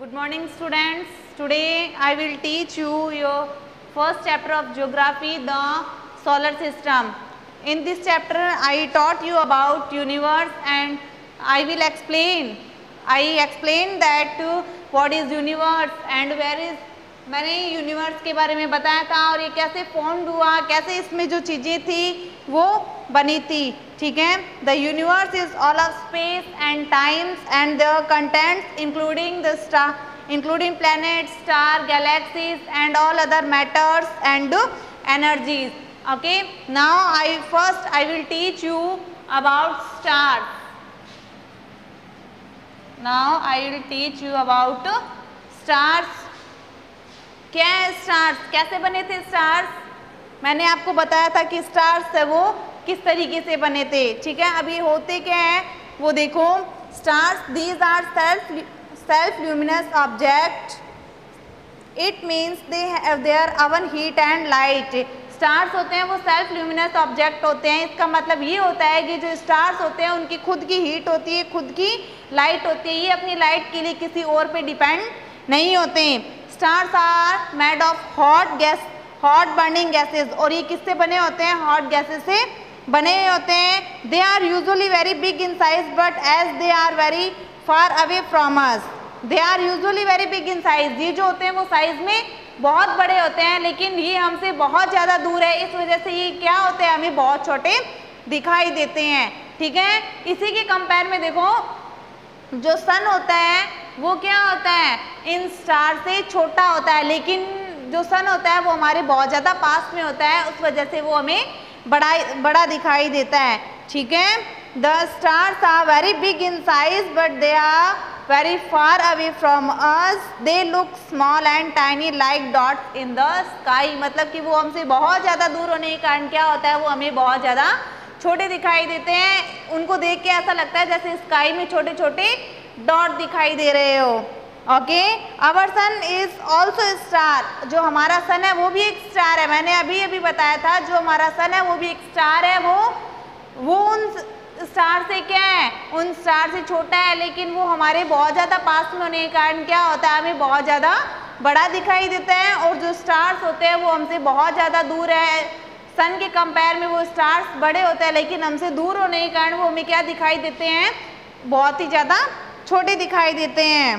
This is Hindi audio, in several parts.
Good morning students. Today I will teach you your first chapter of geography, the solar system. In this chapter I taught you about universe and I will explain. I explained that what is universe and where is, मैंने यूनिवर्स के बारे में बताया था और ये कैसे फॉर्म्ड हुआ, कैसे इसमें जो चीज़ें थी वो बनी थी. ठीक है. The universe is all of space and times and the contents including the star, including planets, star, galaxies and all other matters and energies. Okay. Now I will teach you about stars. Now I will teach you about stars. क्या है स्टार्स, कैसे बने थे स्टार्स? मैंने आपको बताया था कि स्टार्स है वो किस तरीके से बने थे. ठीक है. अभी होते क्या है वो देखो. Stars, these are self luminous object. It means they have their own heat and light. Stars होते हैं वो सेल्फ ल्यूमिनस ऑब्जेक्ट होते हैं. इसका मतलब ये होता है कि जो स्टार्स होते हैं उनकी खुद की हीट होती है, खुद की लाइट होती है. ये अपनी लाइट के लिए किसी और पे डिपेंड नहीं होते. Stars are made of hot burning gases. और ये किससे बने होते हैं? हॉट गैसेस से बने होते हैं. They are usually very big in size but as they are very far away from us. They are usually very big in size. ये जो होते हैं वो साइज में बहुत बड़े होते हैं लेकिन ये हमसे बहुत ज़्यादा दूर है. इस वजह से ये क्या होते हैं, हमें बहुत छोटे दिखाई देते हैं. ठीक है. इसी के कंपेयर में देखो जो सन होता है वो क्या होता है, इन स्टार से छोटा होता है लेकिन जो सन होता है वो हमारे बहुत ज़्यादा पास में होता है. उस वजह से वो हमें बड़ा दिखाई देता है. ठीक है. The stars are very big in size but they are very far away from us. They look small and tiny like dots in the sky. मतलब कि वो हमसे बहुत ज़्यादा दूर होने के कारण क्या होता है, वो हमें बहुत ज़्यादा छोटे दिखाई देते हैं. उनको देख के ऐसा लगता है जैसे स्काई में छोटे छोटे डॉट दिखाई दे रहे हो. Okay. Our sun is also star. जो हमारा सन है वो भी एक स्टार है. मैंने अभी बताया था जो हमारा सन है वो भी एक स्टार है. वो उन स्टार से क्या है, उन स्टार से छोटा है लेकिन वो हमारे बहुत ज़्यादा पास में होने के कारण क्या होता है, हमें बहुत ज़्यादा बड़ा दिखाई देता है. और जो स्टार्स होते हैं वो हमसे बहुत ज़्यादा दूर है. सन के कंपेयर में वो स्टार्स बड़े होते हैं लेकिन हमसे दूर होने के कारण वो हमें क्या दिखाई देते हैं, बहुत ही ज़्यादा छोटे दिखाई देते हैं.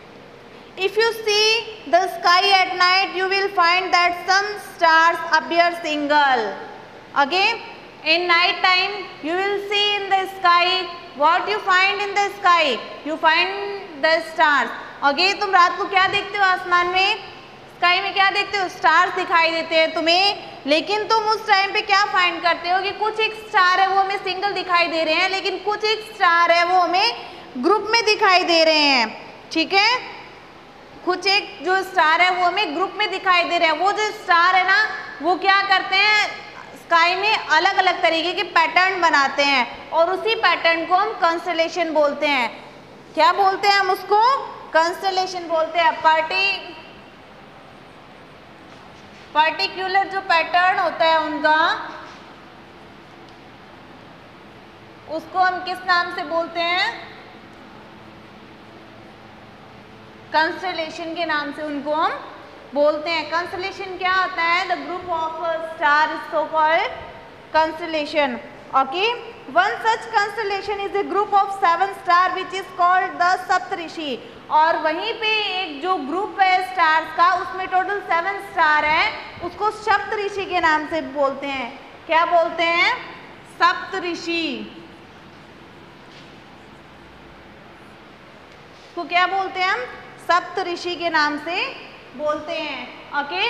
If you see the sky at night you will find that some stars appear single. Okay. In night time you will see in the sky what you find in the sky, you find the stars. Okay. तुम रात को क्या देखते हो आसमान में, स्काई में क्या देखते हो, स्टार्स दिखाई देते हैं तुम्हें. लेकिन तुम उस टाइम पे क्या फाइंड करते हो कि कुछ एक स्टार है वो हमें सिंगल दिखाई दे रहे हैं लेकिन कुछ एक स्टार है वो हमें ग्रुप में दिखाई दे रहे हैं. ठीक है. कुछ एक जो स्टार है वो हमें ग्रुप में दिखाई दे रहे हैं. वो जो स्टार है ना वो क्या करते हैं, स्काई में अलग अलग तरीके के पैटर्न बनाते हैं और उसी पैटर्न को हम कंस्टेलेशन बोलते हैं. क्या बोलते हैं हम उसको, कंस्टेलेशन बोलते हैं. पर्टिकुलर जो पैटर्न होता है उनका, उसको हम किस नाम से बोलते हैं, कंस्टेलेशन के नाम से उनको हम बोलते हैं. कंस्टेलेशन क्या होता है, the group of star is so called constellation. Okay. One such constellation is a group of 7 star which is called the Saptarishi. और वहीं पे एक जो ग्रुप है स्टार्स का उसमें टोटल 7 स्टार है, उसको सप्तऋषि के नाम से बोलते हैं. क्या बोलते हैं, सप्तऋषि. तो क्या बोलते हैं हम, सप्तऋषि के नाम से बोलते हैं. Okay.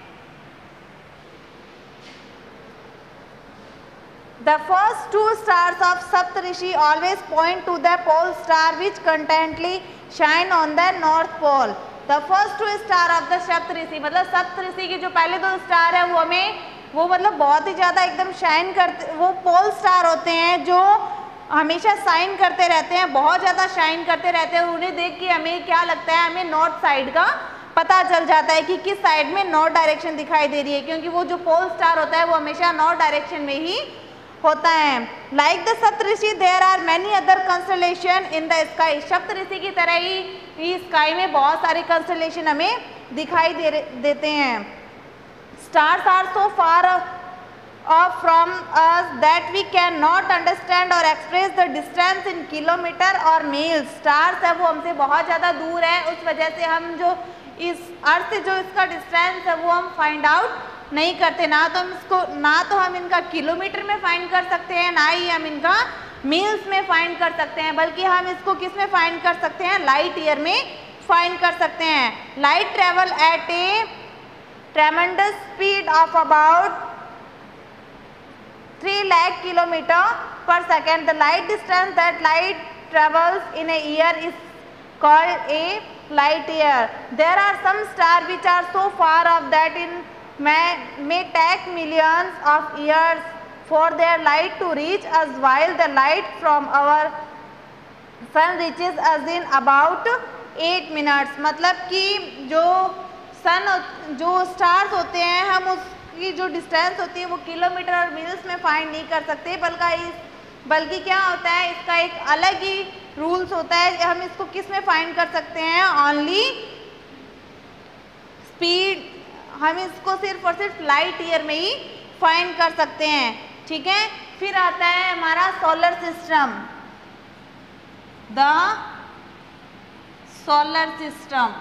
The first 2 stars of Saptarishi always point to the pole star which constantly shine on the north pole. The first 2 star of the Saptarishi, मतलब सप्तऋषि के जो पहले 2 स्टार है वो हमें वो मतलब बहुत ही ज़्यादा एकदम शाइन करते, वो पोल स्टार होते हैं जो हमेशा शाइन करते रहते हैं, बहुत ज़्यादा शाइन करते रहते हैं. उन्हें देख के हमें क्या लगता है, हमें नॉर्थ साइड का पता चल जाता है कि किस साइड में नॉर्थ डायरेक्शन दिखाई दे रही है क्योंकि वो जो पोल स्टार होता है वो हमेशा नॉर्थ डायरेक्शन में ही होता है। Like the Saptarishi there are many other constellation in the sky. Saptarishi की तरह ही स्काई में बहुत सारे कंस्टलेशन हमें दिखाई देते हैं। Stars are so far off from us that we can not understand और express the distance in kilometer और मील्स। स्टार्स है वो हमसे बहुत ज़्यादा दूर है, उस वजह से हम जो इस अर्थ से जो इसका डिस्टेंस है वो हम फाइंड आउट नहीं करते। ना तो हम इनका किलोमीटर में फाइंड कर सकते हैं, ना ही हम इनका मील्स में फाइंड कर सकते हैं, बल्कि हम इसको किस में फाइंड कर सकते हैं, लाइट ईयर में फाइंड कर सकते हैं। Light travel at a tremendous speed of about 3 lakh kilometer per second. The light distance that light travels in a year is called a light year. There are some stars which are so far off that may take millions of years for their light to reach us, while the light from our sun reaches us in about 8 minutes. मतलब कि जो स्टार्स होते हैं हम उसकी जो डिस्टेंस होती है वो किलोमीटर और मील्स में फाइंड नहीं कर सकते, बल्कि क्या होता है, इसका एक अलग ही रूल्स होता है। हम इसको किस में फाइंड कर सकते हैं, ओनली स्पीड, हम इसको सिर्फ और सिर्फ लाइट ईयर में ही फाइंड कर सकते हैं। ठीक है, फिर आता है हमारा solar system. The solar system,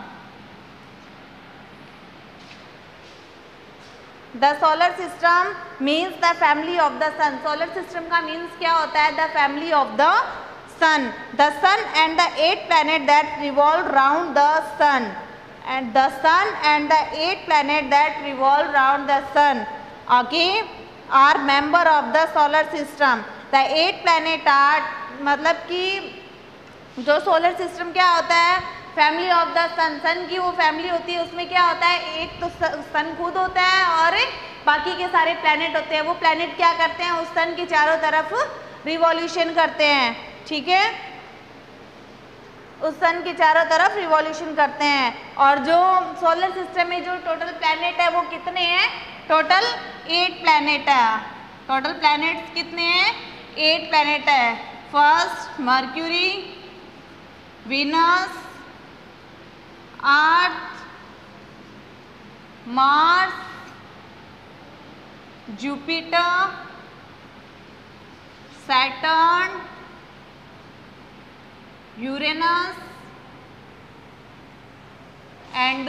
the solar system means the family of the sun. Solar system का मीन्स क्या होता है, the family of the sun. The sun and the 8 planet that revolve round the sun, and the sun and the 8 planet that revolve round the sun, okay, are member of the solar system. The 8 planet are, मतलब कि जो सोलर सिस्टम क्या होता है, family of the sun. Sun की वो फैमिली होती है, उसमें क्या होता है, एक तो सन खुद होता है और बाकी के सारे प्लैनेट होते हैं। वो प्लैनेट क्या करते हैं, उस सन के चारों तरफ रिवॉल्यूशन करते हैं। ठीक है, उस सन के चारों तरफ रिवॉल्यूशन करते हैं। और जो सोलर सिस्टम में जो टोटल प्लैनेट है वो कितने हैं, टोटल 8 प्लैनेट है। टोटल प्लैनेट्स कितने हैं, 8 प्लैनेट है। First Mercury, Venus, Earth, Mars, Jupiter, Saturn, Uranus and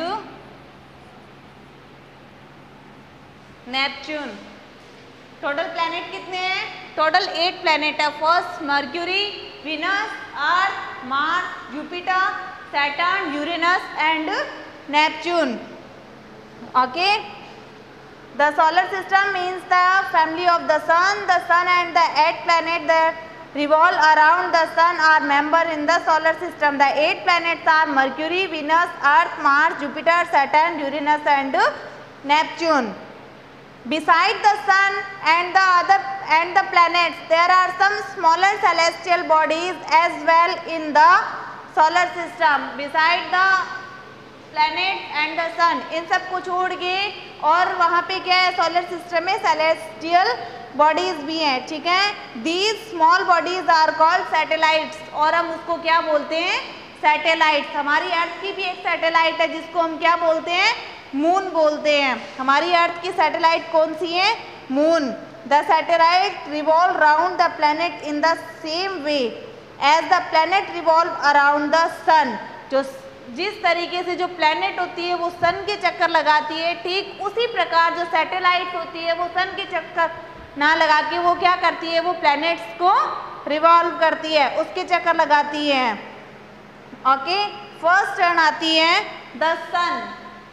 Neptune. Total planet कितने हैं, टोटल 8 प्लैनेट है। First Mercury, Venus, Earth, Mars, Jupiter, Saturn, Uranus and Neptune. Okay, the solar system means the family of the sun and the 8 planets that revolve around the sun are member in the solar system. The 8 planets are Mercury, Venus, Earth, Mars, Jupiter, Saturn, Uranus and Neptune. Beside the sun and the planets, there are some smaller celestial bodies as well in the solar system. Beside the planet and the sun, इन सब को छोड़ के और वहाँ पे क्या है, सोलर सिस्टम में सेलेस्टियल बॉडीज भी हैं। ठीक है, these small bodies are called satellites, और हम उसको क्या बोलते हैं, सैटेलाइट्स। हमारी अर्थ की भी एक सैटेलाइट है जिसको हम क्या बोलते हैं, मून बोलते हैं। हमारी अर्थ की सैटेलाइट कौन सी है, moon. The satellite revolve round the planet in the same way as the planet revolve around the sun. जो जिस तरीके से जो प्लैनेट होती है वो सन के चक्कर लगाती है, ठीक उसी प्रकार जो सैटेलाइट होती है वो सन के चक्कर ना लगा के वो क्या करती है, वो प्लैनेट्स को रिवॉल्व करती है, उसके चक्कर लगाती है। ओके, फर्स्ट टर्न आती है द सन।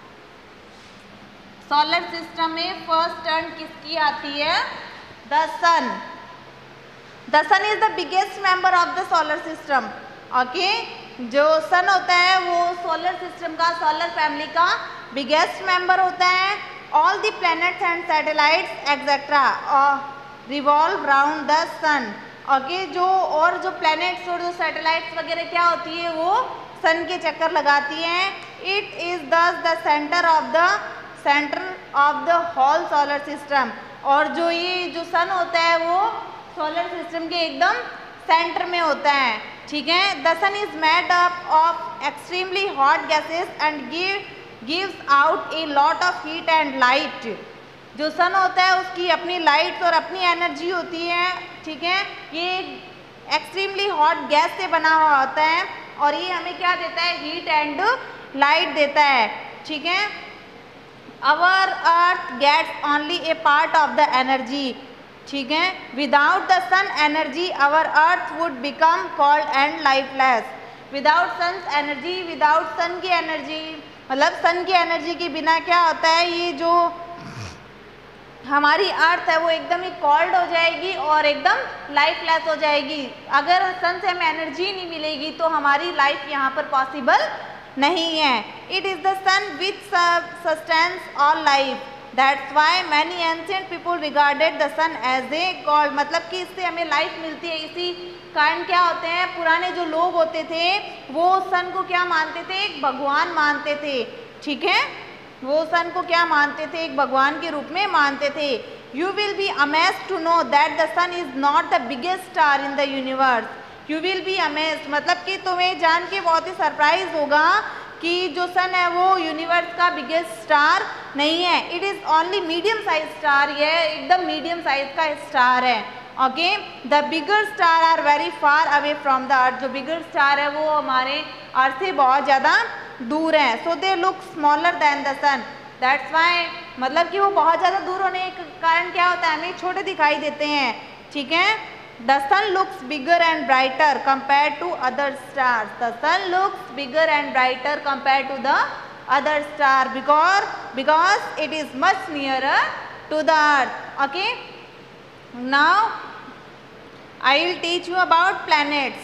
सोलर सिस्टम में फर्स्ट टर्न किसकी आती है, the sun. The sun is the biggest member of the solar system. Okay, जो सन होता है वो सोलर सिस्टम का, सोलर फैमिली का बिगेस्ट मेंबर होता है। All the planets and satellites etcetera revolve round the sun. Okay, जो प्लैनेट्स और जो सैटेलाइट्स वगैरह क्या होती है वो सन के चक्कर लगाती हैं। It is the centre of the whole solar system. और जो सन होता है वो सोलर सिस्टम के एकदम सेंटर में होता है, ठीक है। The sun is made up of extremely hot gases and gives out a lot of heat and light. जो सन होता है उसकी अपनी लाइट और अपनी एनर्जी होती है, ठीक है। ये एक्सट्रीमली हॉट गैस से बना हुआ होता है और ये हमें क्या देता है, हीट एंड लाइट देता है, ठीक है। Our earth gets only a part of the energy, ठीक है। Without the sun energy our earth would become cold and lifeless. Without sun energy, without sun की एनर्जी मतलब सन की एनर्जी के बिना क्या होता है, ये जो हमारी अर्थ है वो एकदम ही कोल्ड हो जाएगी और एकदम लाइफलेस हो जाएगी। अगर सन से हमें एनर्जी नहीं मिलेगी तो हमारी लाइफ यहाँ पर पॉसिबल नहीं है। It is the sun which sustains all life, that's why many ancient people regarded the sun as a god. मतलब कि इससे हमें लाइफ मिलती है। इसी कारण क्या होते हैं, पुराने जो लोग होते थे वो सन को क्या मानते थे, एक भगवान मानते थे, ठीक है। वो सन को क्या मानते थे, एक भगवान के रूप में मानते थे। You will be amazed to know that the sun is not the biggest star in the universe. You will be amazed मतलब कि तुम्हें जान के बहुत ही सरप्राइज होगा कि जो सन है वो यूनिवर्स का बिगेस्ट स्टार नहीं है। It is only medium size star, ये एकदम मीडियम साइज का स्टार है, okay. The bigger star are very far away from the earth. जो बिगर स्टार है वो हमारे अर्थ से बहुत ज़्यादा दूर है। So they look smaller than the sun, that's why मतलब कि वो बहुत ज़्यादा दूर होने के कारण क्या होता है, हमें छोटे दिखाई देते हैं, ठीक है। The sun looks bigger and brighter compare to other stars. The sun looks bigger and brighter compare to the other star because it is much nearer to the earth, okay. Now I will teach you about planets.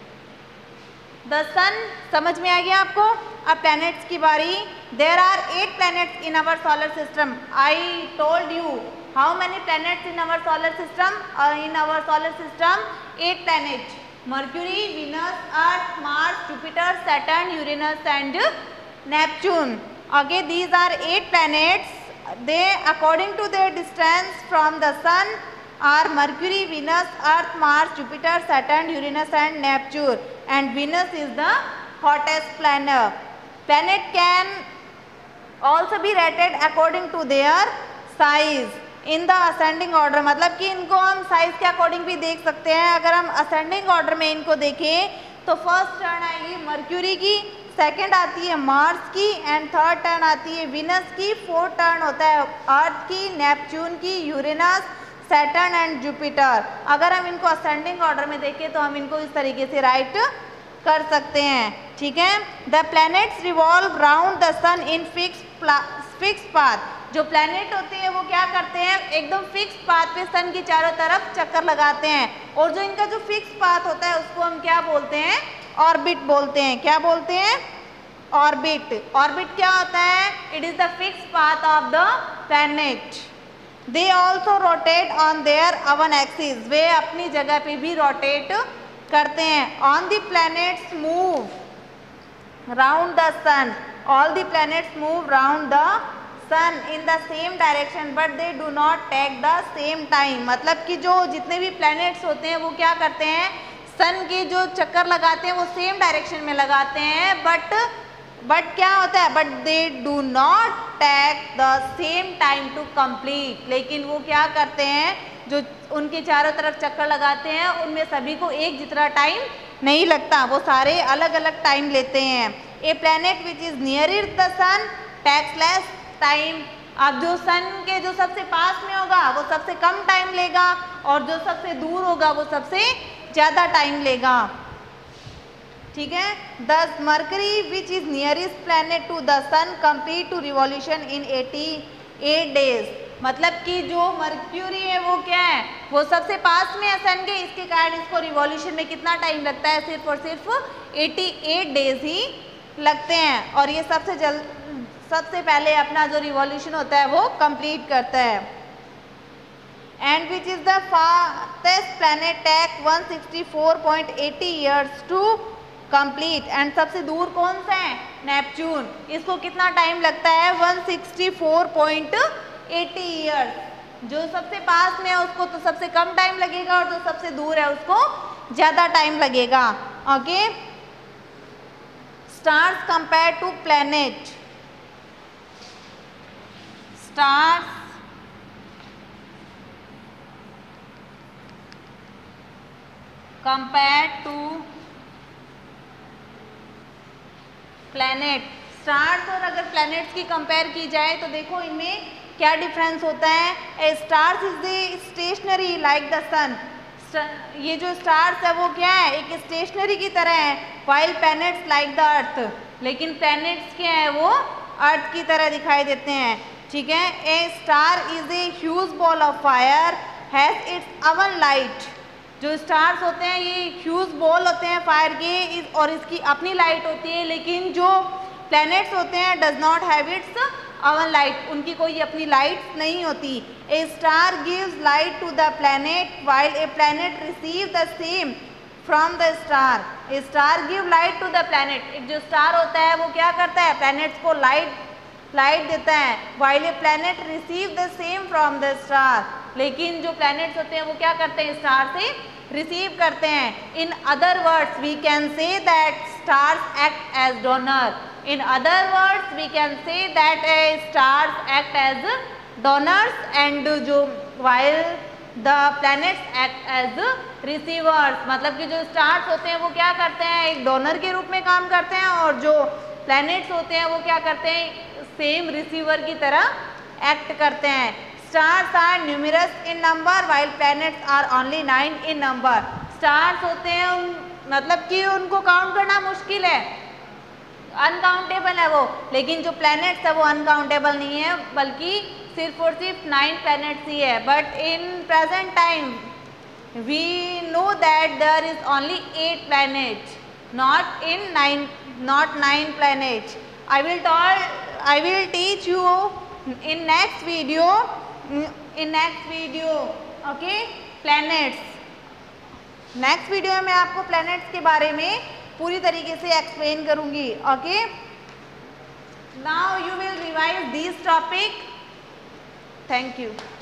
The sun समझ में आ गया आपको। अब प्लैनेट्स की बारी। There are 8 planets in our solar system. I told you how many planets in our solar system? In our solar system 8 planets: Mercury, Venus, Earth, Mars, Jupiter, Saturn, Uranus and Neptune. Okay, these are 8 planets. They according to their distance from the sun are Mercury, Venus, Earth, Mars, Jupiter, Saturn, Uranus and Neptune. And Venus is the hottest planet. Planet can also be rated according to their size in the ascending order. मतलब कि इनको हम साइज के अकॉर्डिंग भी देख सकते हैं। अगर हम असेंडिंग ऑर्डर में इनको देखें तो फर्स्ट टर्न आएगी मर्क्यूरी की, सेकंड आती है मार्स की एंड थर्ड टर्न आती है विनस की, फोर्थ टर्न होता है अर्थ की, नेपच्यून की, यूरेनस, सैटर्न एंड जुपिटर। अगर हम इनको असेंडिंग ऑर्डर में देखें तो हम इनको इस तरीके से राइट कर सकते हैं, ठीक है। The planets revolve round the sun in fix path. जो प्लैनेट होते हैं वो क्या करते हैं, एकदम फिक्स पाथ पे सन की चारों तरफ चक्कर लगाते हैं। और जो इनका जो फिक्स पाथ होता है उसको हम क्या बोलते हैं, ऑर्बिट बोलते हैं। क्या बोलते हैं, ऑर्बिट। ऑर्बिट क्या होता है, it is the fix path of the planet. They also rotate on their own axis. वे अपनी जगह पे भी रोटेट करते हैं। On the planets move round the sun. All the planets move round the sun in the same direction but they do not take the same time. मतलब कि जो जितने भी प्लैनेट्स होते हैं वो क्या करते हैं, सन के जो चक्कर लगाते हैं वो सेम डायरेक्शन में लगाते हैं, बट क्या होता है, but they do not take the same time to complete. लेकिन वो क्या करते हैं, जो उनके चारों तरफ चक्कर लगाते हैं उनमें सभी को एक जितना टाइम नहीं लगता, वो सारे अलग अलग टाइम लेते हैं। A planet which is nearer the sun takes less time. अब जो सन के जो सबसे पास में होगा वो सबसे कम टाइम लेगा और जो सबसे दूर होगा वो सबसे ज़्यादा टाइम लेगा, ठीक है। Thus Mercury which is nearest planet to the sun complete to revolution in 88 days. मतलब कि जो मर्क्यूरी है वो क्या है, वो सबसे पास में है सन के, इसके कारण इसको रिवॉल्यूशन में कितना टाइम लगता है, सिर्फ और सिर्फ 88 डेज ही लगते हैं। और ये सबसे पहले अपना जो रिवॉल्यूशन होता है वो कंप्लीट करता है। And which is the fastest planet take 164.80 years to complete. And सबसे दूर कौन सा है, नेपच्यून। इसको कितना टाइम लगता है, 164.80 ईयर्स, जो सबसे पास में है उसको तो सबसे कम टाइम लगेगा और जो सबसे दूर है उसको ज़्यादा टाइम लगेगा। Okay, stars compare to planet, stars compare to planet. Stars और अगर प्लैनेट्स की कंपेयर की जाए तो देखो इनमें क्या डिफरेंस होता है। A stars is the stationary like the sun, ये जो स्टार्स है वो क्या है, एक स्टेशनरी की तरह है, while planets like the earth, लेकिन प्लैनेट्स क्या है, वो अर्थ की तरह दिखाई देते हैं। ठीक है, a star is a huge ball of fire has its own light, जो स्टार्स होते हैं ये ह्यूज बॉल होते हैं फायर के और इसकी अपनी लाइट होती है, लेकिन जो प्लैनेट्स होते हैं does not have its own light, उनकी कोई अपनी लाइट नहीं होती। A star gives light to the planet while a planet receive the same from the star. A star give light to the planet, एक जो स्टार होता है वो क्या करता है, प्लैनेट्स को लाइट देता है, while a planet receive the same from the star, लेकिन जो प्लैनेट्स होते हैं वो क्या करते हैं, स्टार से रिसीव करते हैं। In other words we can say that stars act as donor, in other words we can say that stars act as donors and जो while the planets act as receivers, मतलब कि जो स्टार्स होते हैं वो क्या करते हैं, एक डोनर के रूप में काम करते हैं और जो प्लैनेट्स होते हैं वो क्या करते हैं, सेम रिसीवर की तरह एक्ट करते हैं। Stars are numerous in number while planets are only 9 in number. Stars होते हैं मतलब कि उनको काउंट करना मुश्किल है, अनकाउंटेबल है वो, लेकिन जो प्लैनेट्स है वो अनकाउंटेबल नहीं है, बल्कि सिर्फ और सिर्फ 9 प्लैनेट्स ही है। But in present time we know that there is only 8 planets, not 9 planets. I will teach you in next video, okay, planets. Next video में मैं आपको प्लैनेट्स के बारे में पूरी तरीके से एक्सप्लेन करूंगी। Okay, now you will revise this topic. Thank you.